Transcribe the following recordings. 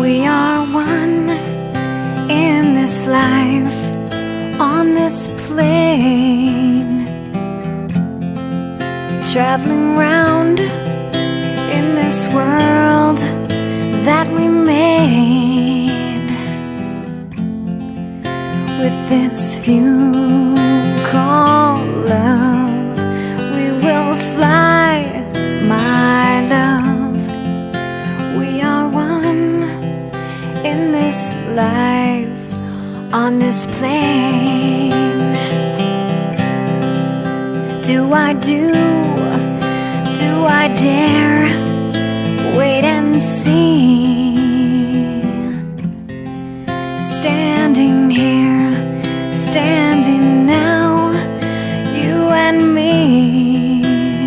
We are one in this life, on this plane, traveling round in this world that we made. With this view called love, we will fly, my love. We are one in this life, on this plane. Do I dare wait and see? Standing here, standing now, you and me.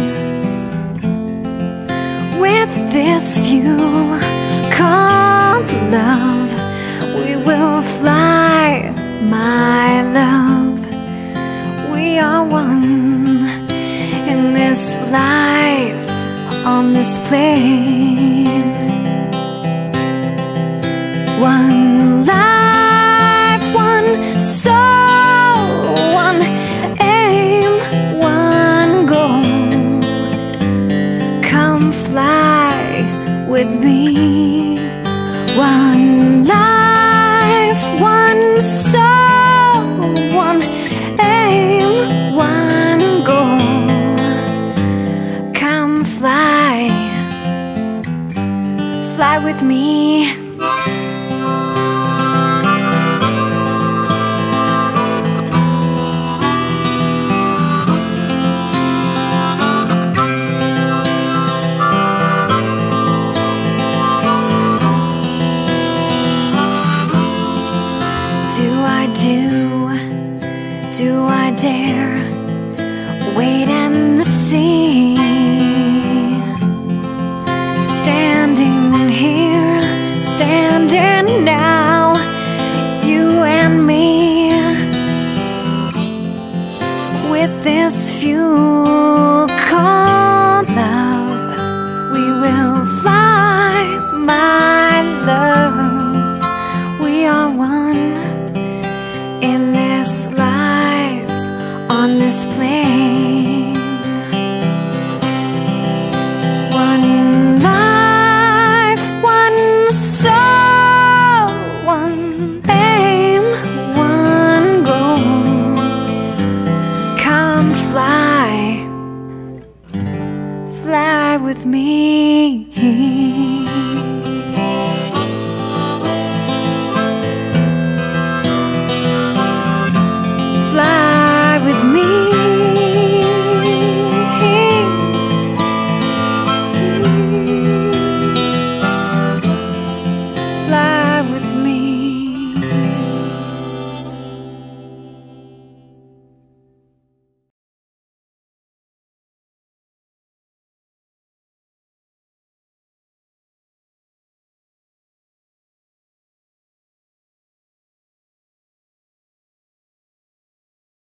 With this view called love, we will fly, my love. We are one in this life, on this plane. One life, one soul, one aim, one goal. Come fly with me. One life, one soul, one aim, one goal. Come fly, fly with me. Do I dare wait and see? Standing here, standing now, you and me. With this fuel called love, we will fly, my love. We are one in this life, on this plane. One life, one soul, one aim, one goal. Come fly, fly with me.